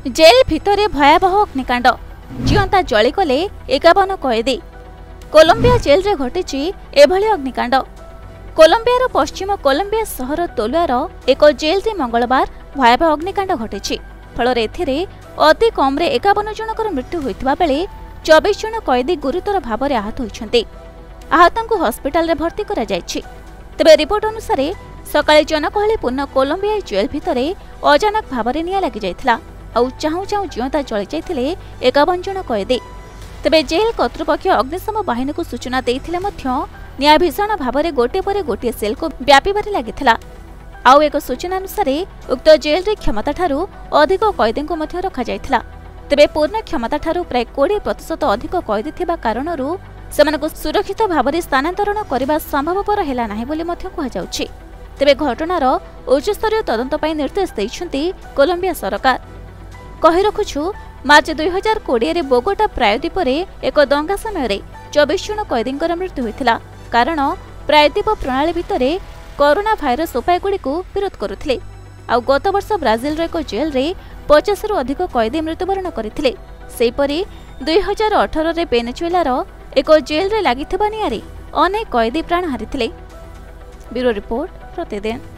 Jail भितरे भयावह अग्निकांड जीवंता जलिगले 51 कैदी। कोलंबिया जेल रे घटिछि एभली अग्निकांड। कोलंबियार पश्चिम कोलंबिया सहर तोलुआर एक जेल रे मंगलवार भयावह अग्निकांड घटिछि। फल एथिरे अति कम रे 51 जनकर मृत्यु होइतबा बेले 24 जन कैदी गुरुतर भाव में आहत होइछन्ति। आहतंकु हॉस्पिटल रे भर्ती करा जायछि। तबे रिपोर्ट अनुसार सकाळे जनगहलीपूर्ण कोलंबिया जेल भितरे अचानक भाव में निया लागि जायथिला। आउ चाहू चाहू जीवंता जली जाइथिले 51 जन कैदी। तेबे जेल कर्तृपक्ष अग्निशम बाहिनी को सूचना देइथिले मध्य निया भीषण भाव में गोटे पर गोटे सेल को व्यापीबारे लागिथिला। आउ एक सूचना अनुसार उक्त जेल रे क्षमता ठारू अधिक कैदी को मध्य रखा जाइथिला। तेबे पूर्ण क्षमता ठारू प्राय 20% अधिक कैदी थिबा कारणरू सेमानकु सुरक्षित भाव में स्थानांतरण करने संभवपर हेला नाही बोली मध्य कहा जाउछि। तेबे घटनार उच्चस्तरीय तदंत पई निर्देश दैछन्ति कोलंबिया सरकार। कहि रखुछु मार्च 2020 रे बोगोटा प्रायद्वीप रे एक दंगा समय 24 जन कैदींकर मृत्यु होइथिला। कारण प्रायद्वीप प्रणाली भितरे कोरोना भाइरस उपायगुड़ी को विरोध करुथिले। आउ गत वर्ष ब्राजिल रे एक जेल रे 50 रु अधिक कैदी मृत्युवरण करथिले। सेहीपरि 2018 रे वेनेजुएलार एक जेल रे लागिथिबा नियारे अनेक कैदी प्राण हारिथिले। ब्यूरो रिपोर्ट प्रतिदिन।